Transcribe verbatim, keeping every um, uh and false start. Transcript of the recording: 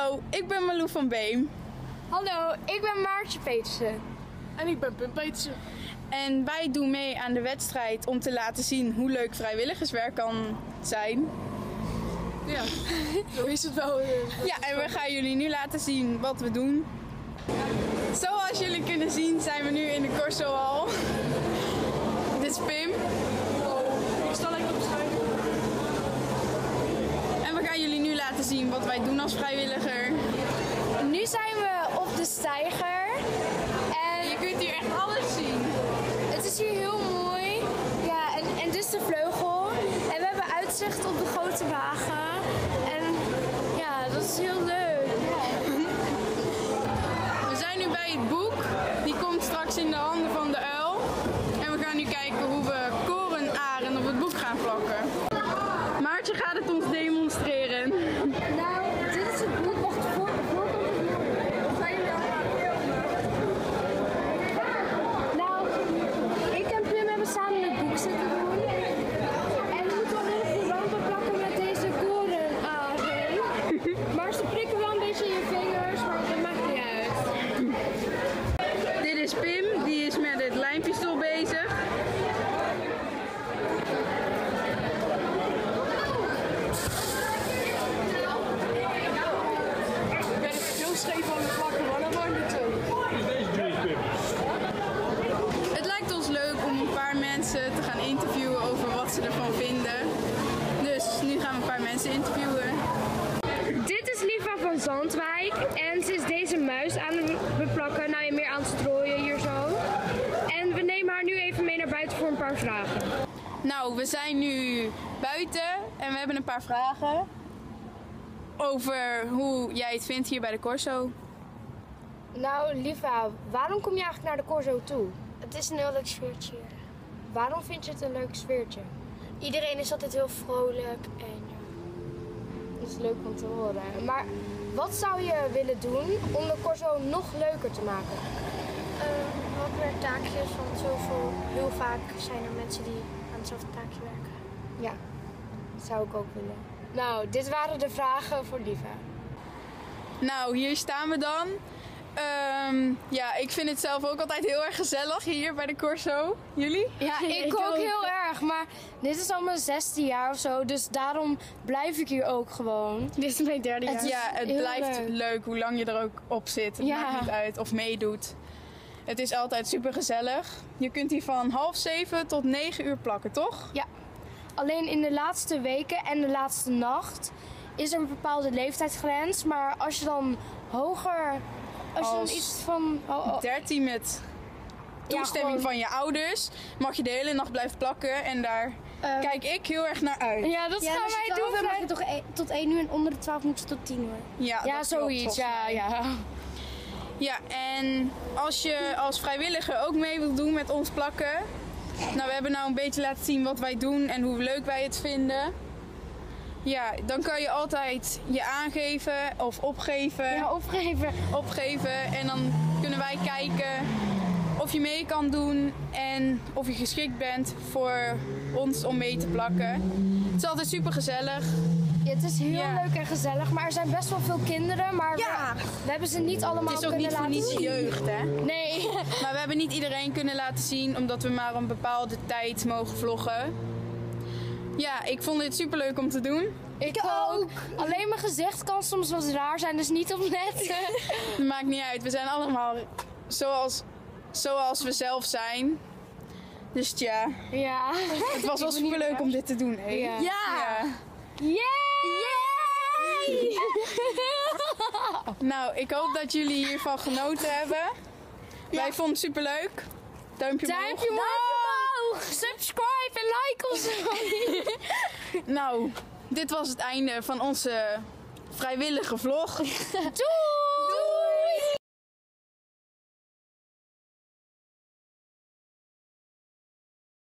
Hallo, ik ben Malou van Beem. Hallo, ik ben Maartje Petersen. En ik ben Pim Petersen. En wij doen mee aan de wedstrijd om te laten zien hoe leuk vrijwilligerswerk kan zijn. Ja, zo is het wel. Uh, ja, en we gaan jullie nu laten zien wat we doen. Zoals jullie kunnen zien zijn we nu in de Corsohal. Dit is Pim. Oh, ik sta lekker op de schijn. En we gaan jullie nu laten zien wat wij doen als vrijwilliger. Nu zijn we op de steiger. En je kunt hier echt alles zien. Het is hier heel mooi. Ja, en, en dit is de vleugel. En we hebben uitzicht op de grote wagen. En ja, dat is heel leuk. Ja. We zijn nu bij het boek. Die komt straks in de handen van de uil. En we gaan nu kijken hoe we korenaren op het boek gaan plakken. Maartje gaat het ons demonstreren. Nou, dit is het boek. Wacht, voor, voorkant is het. Zijn jullie Nou, ik en Pim hebben samen het boek zitten doen. En we moeten alleen de rampen plakken met deze korenaren. Maar ze prikken wel een beetje in je vingers, maar dat maakt niet uit. Dit is Pim, die is met het lijmpistool bezig. Scheef aan de plakken, maar dat wordt niet zo. Het lijkt ons leuk om een paar mensen te gaan interviewen over wat ze ervan vinden. Dus nu gaan we een paar mensen interviewen. Dit is Liva van Zandwijk en ze is deze muis aan het beplakken, nou ja, meer aan het strooien hier zo. En we nemen haar nu even mee naar buiten voor een paar vragen. Nou, we zijn nu buiten en we hebben een paar vragen over hoe jij het vindt hier bij de Corso. Nou, Liva, waarom kom je eigenlijk naar de Corso toe? Het is een heel leuk sfeertje. Waarom vind je het een leuk sfeertje? Iedereen is altijd heel vrolijk en ja, dat is leuk om te horen. Maar wat zou je willen doen om de Corso nog leuker te maken? Uh, wat meer taakjes, want zoveel, heel vaak zijn er mensen die aan hetzelfde taakje werken. Ja, dat zou ik ook willen. Nou, dit waren de vragen voor Liva. Nou, hier staan we dan. Um, ja, ik vind het zelf ook altijd heel erg gezellig hier bij de Corso. Jullie? Ja, ik, ik ook heel erg. Maar dit is al mijn zesde jaar of zo. Dus daarom blijf ik hier ook gewoon. Dit is mijn derde jaar. Het ja, het blijft leuk. leuk hoe lang je er ook op zit. Het ja. maakt niet uit of meedoet. Het is altijd super gezellig. Je kunt hier van half zeven tot negen uur plakken, toch? Ja. Alleen in de laatste weken en de laatste nacht is er een bepaalde leeftijdsgrens. Maar als je dan hoger... Als, als je dan iets van... Oh, oh. dertien met toestemming ja, van je ouders mag je de hele nacht blijven plakken. En daar uh, kijk ik heel erg naar uit. Ja, dat ja, gaan wij doen. Dan mag je toch e tot één uur en onder de twaalf moet je tot tien uur. Ja, ja zoiets. Ja, ja. Ja, en als je als vrijwilliger ook mee wilt doen met ons plakken. Nou, we hebben nou een beetje laten zien wat wij doen en hoe leuk wij het vinden. Ja, dan kan je altijd je aangeven of opgeven. Ja, opgeven. Opgeven en dan kunnen wij kijken of je mee kan doen en of je geschikt bent voor ons om mee te plakken. Het is altijd super gezellig. Ja, het is heel ja. leuk en gezellig, maar er zijn best wel veel kinderen, maar ja. we, we hebben ze niet allemaal kunnen laten zien. Het is ook niet voor niets jeugd, hè? Nee. Maar we hebben niet iedereen kunnen laten zien, omdat we maar een bepaalde tijd mogen vloggen. Ja, ik vond dit super leuk om te doen. Ik ook. Alleen mijn gezicht kan soms wat raar zijn, dus niet opletten. Het maakt niet uit, we zijn allemaal zoals, zoals we zelf zijn. Dus ja, ja. Het was wel super leuk om dit te doen. Hè? Ja. Ja. ja. Yay! Yay! Nou, ik hoop dat jullie hiervan genoten hebben. Ja. Wij vonden het super leuk. Duimpje omhoog. Duimpje omhoog. Subscribe en like ons. Nou, dit was het einde van onze vrijwillige vlog. Doei!